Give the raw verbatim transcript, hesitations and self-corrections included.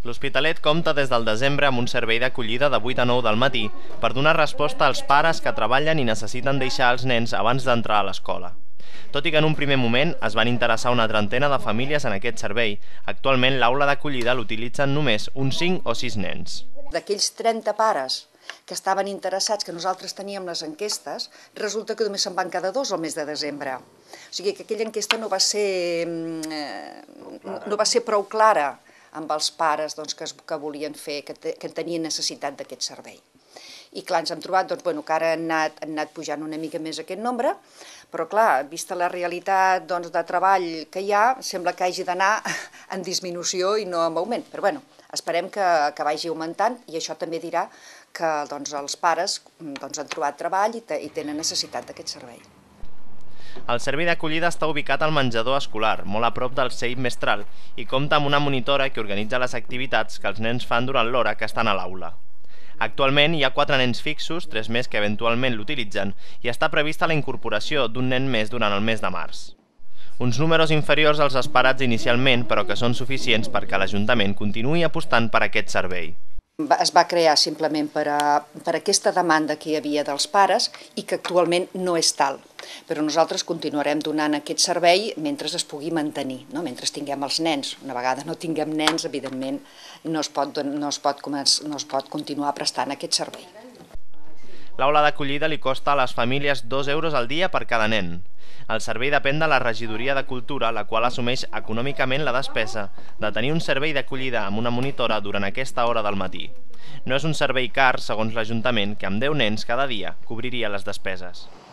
L'Hospitalet compta des del desembre amb un servei d'acollida de vuit a nou del matí per donar resposta als pares que treballen i necessiten deixar els nens abans d'entrar a l'escola. Tot i que en un primer moment es van interessar una trentena de famílies en aquest servei, actualment l'aula d'acollida l'utilitzen només uns cinc o sis nens. D'aquells trenta pares que estaven interessats, que nosaltres teníem les enquestes, resulta que només se'n van quedar dos al mes de desembre. O sigui que aquella enquesta no va ser, no va ser prou clara amb els pares doncs, que, que volien fer, que, te, que tenien necessitat d'aquest servei. I clar, ens hem trobat doncs, bueno, que ara han anat, han anat pujant una mica més aquest nombre, però clar, vista la realitat doncs, de treball que hi ha, sembla que hagi d'anar en disminució i no en augment. Però bueno, esperem que, que vagi augmentant i això també dirà que doncs, els pares doncs, han trobat treball i, te, i tenen necessitat d'aquest servei. El servei d'acollida està ubicat al menjador escolar, molt a prop del C I P Mestral, i compta amb una monitora que organitza les activitats que els nens fan durant l'hora que estan a l'aula. Actualment hi ha quatre nens fixos, tres més que eventualment l'utilitzen, i està prevista la incorporació d'un nen més durant el mes de març. Uns números inferiors als esperats inicialment, però que són suficients perquè l'Ajuntament continuï apostant per aquest servei. Es va crear simplement per, a, per aquesta demanda que hi havia dels pares i que actualment no és tal. Però nosaltres continuarem donant aquest servei mentre es pugui mantenir, no? Mentre tinguem els nens. Una vegada no tinguem nens, evidentment, no es pot, no es pot, no es pot continuar prestant aquest servei. L'aula d'acollida li costa a les famílies dos euros al dia per cada nen. El servei depèn de la Regidoria de Cultura, la qual assumeix econòmicament la despesa de tenir un servei d'acollida amb una monitora durant aquesta hora del matí. No és un servei car, segons l'Ajuntament, que amb deu nens cada dia cobriria les despeses.